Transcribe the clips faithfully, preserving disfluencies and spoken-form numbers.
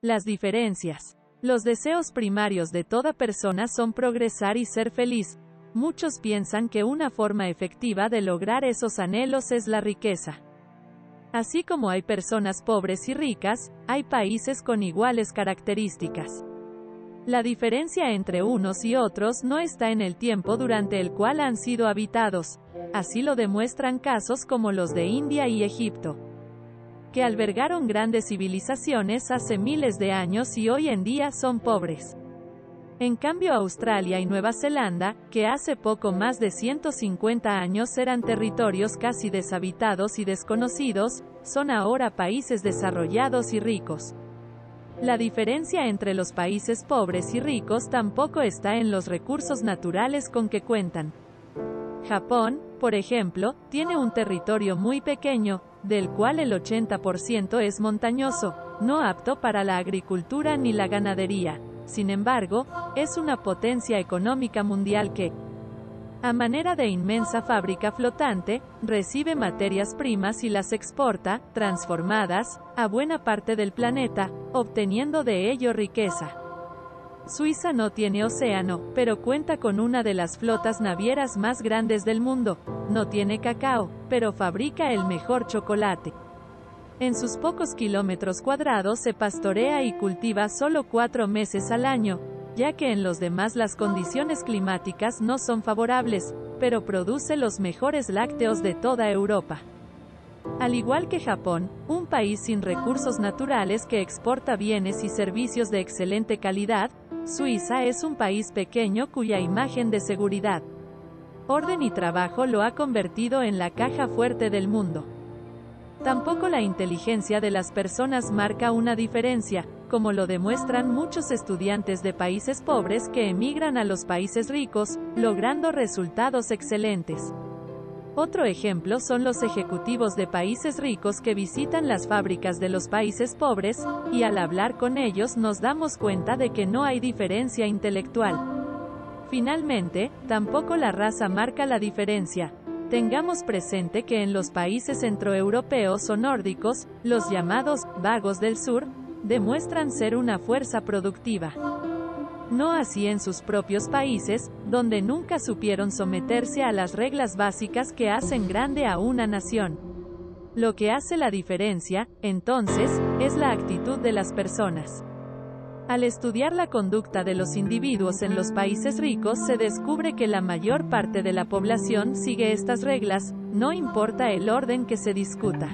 Las diferencias. Los deseos primarios de toda persona son progresar y ser feliz. Muchos piensan que una forma efectiva de lograr esos anhelos es la riqueza. Así como hay personas pobres y ricas, hay países con iguales características. La diferencia entre unos y otros no está en el tiempo durante el cual han sido habitados. Así lo demuestran casos como los de India y Egipto, que albergaron grandes civilizaciones hace miles de años y hoy en día son pobres. En cambio, Australia y Nueva Zelanda, que hace poco más de ciento cincuenta años eran territorios casi deshabitados y desconocidos, son ahora países desarrollados y ricos. La diferencia entre los países pobres y ricos tampoco está en los recursos naturales con que cuentan. Japón, por ejemplo, tiene un territorio muy pequeño, del cual el ochenta por ciento es montañoso, no apto para la agricultura ni la ganadería. Sin embargo, es una potencia económica mundial que, a manera de inmensa fábrica flotante, recibe materias primas y las exporta, transformadas, a buena parte del planeta, obteniendo de ello riqueza. Suiza no tiene océano, pero cuenta con una de las flotas navieras más grandes del mundo. No tiene cacao, pero fabrica el mejor chocolate. En sus pocos kilómetros cuadrados se pastorea y cultiva solo cuatro meses al año, ya que en los demás las condiciones climáticas no son favorables, pero produce los mejores lácteos de toda Europa. Al igual que Japón, un país sin recursos naturales que exporta bienes y servicios de excelente calidad, Suiza es un país pequeño cuya imagen de seguridad, orden y trabajo lo ha convertido en la caja fuerte del mundo. Tampoco la inteligencia de las personas marca una diferencia, como lo demuestran muchos estudiantes de países pobres que emigran a los países ricos, logrando resultados excelentes. Otro ejemplo son los ejecutivos de países ricos que visitan las fábricas de los países pobres, y al hablar con ellos nos damos cuenta de que no hay diferencia intelectual. Finalmente, tampoco la raza marca la diferencia. Tengamos presente que en los países centroeuropeos o nórdicos, los llamados vagos del sur, demuestran ser una fuerza productiva. No así en sus propios países, donde nunca supieron someterse a las reglas básicas que hacen grande a una nación. Lo que hace la diferencia, entonces, es la actitud de las personas. Al estudiar la conducta de los individuos en los países ricos se descubre que la mayor parte de la población sigue estas reglas, no importa el orden que se discuta.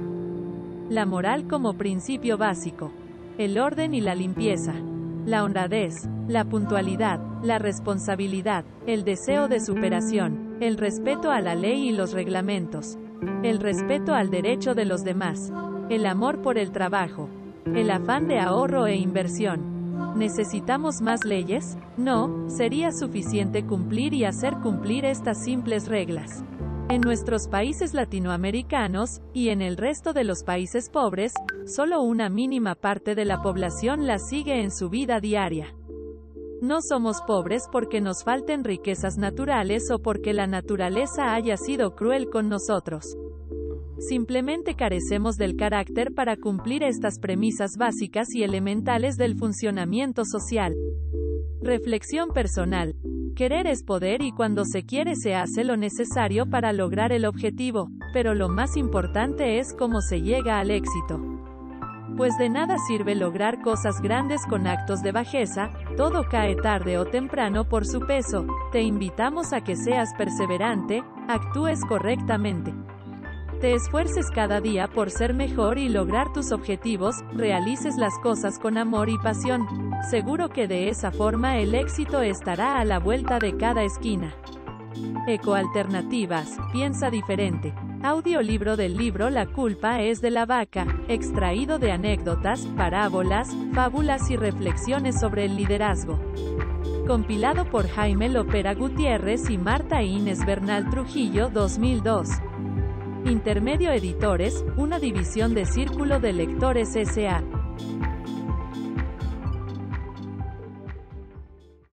La moral como principio básico. El orden y la limpieza. La honradez, la puntualidad, la responsabilidad, el deseo de superación, el respeto a la ley y los reglamentos, el respeto al derecho de los demás, el amor por el trabajo, el afán de ahorro e inversión. ¿Necesitamos más leyes? No, sería suficiente cumplir y hacer cumplir estas simples reglas. En nuestros países latinoamericanos, y en el resto de los países pobres, solo una mínima parte de la población las sigue en su vida diaria. No somos pobres porque nos falten riquezas naturales o porque la naturaleza haya sido cruel con nosotros. Simplemente carecemos del carácter para cumplir estas premisas básicas y elementales del funcionamiento social. Reflexión personal. Querer es poder y cuando se quiere se hace lo necesario para lograr el objetivo, pero lo más importante es cómo se llega al éxito. Pues de nada sirve lograr cosas grandes con actos de bajeza, todo cae tarde o temprano por su peso. Te invitamos a que seas perseverante, actúes correctamente. Te esfuerces cada día por ser mejor y lograr tus objetivos, realices las cosas con amor y pasión. Seguro que de esa forma el éxito estará a la vuelta de cada esquina. Ecoalternativas, piensa diferente. Audiolibro del libro La culpa es de la vaca, extraído de anécdotas, parábolas, fábulas y reflexiones sobre el liderazgo. Compilado por Jaime Lopera Gutiérrez y Marta Inés Bernal Trujillo dos mil dos. Intermedio Editores, una división de Círculo de Lectores S A